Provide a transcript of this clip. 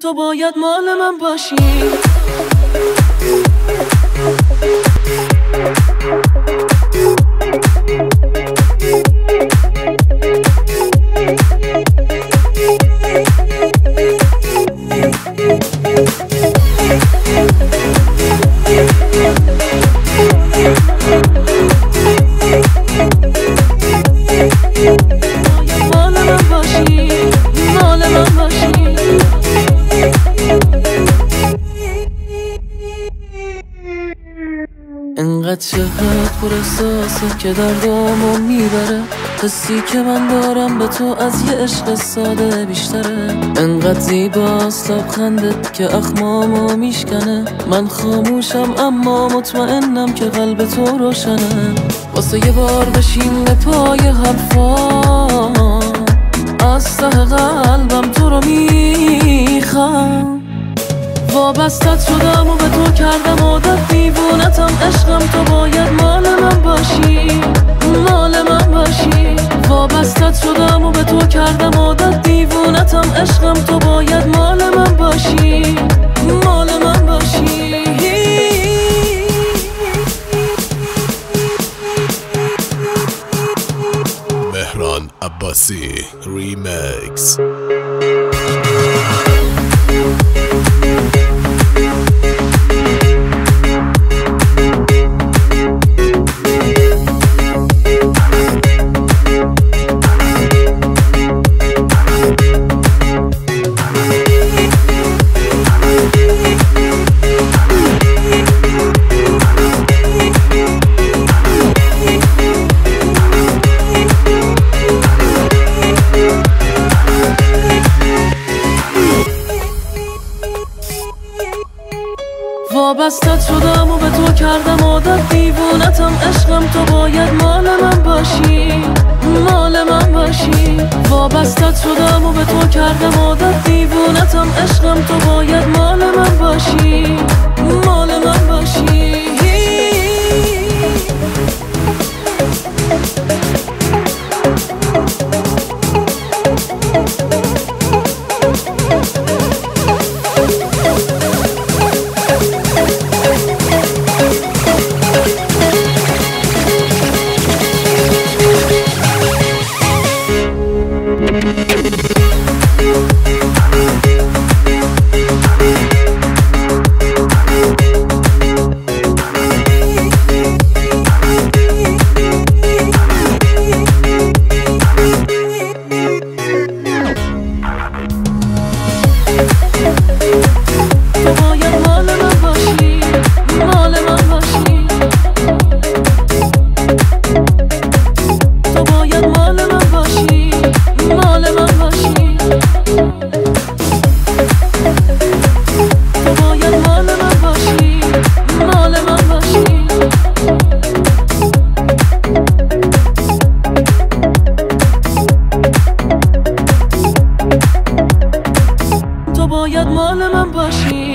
تو باید مال من باشی. انقدر چهت پر احساسه که دردامو میبره، حسی که من دارم به تو از یه عشق ساده بیشتره. انقدر زیباست لبخندت که اخمامو میشکنه، من خاموشم اما مطمئنم که قلب تو روشنه. واسه یه بار بشین پای حرفام، از ته قلبم تو رو میخوام. وابستت شدم و به تو کردم عادت، دیوونتم عشقم، تو باید مال من باشی، مال من باشی. وابستت شدم و به تو کردم عادت، دیوونتم عشقم، تو باید مال من باشی، مال من باشی. مهران عباسی ریمیکس. وابستت شدم و به تو کردم عادت، دیوونتم عشقم، تو باید مال من باشی، مال من باشی. وابستت شدم و به تو کردم عادت، دیوونتم عشقم، تو باید مال من باشی، مال من باشی. باید مال من باشی.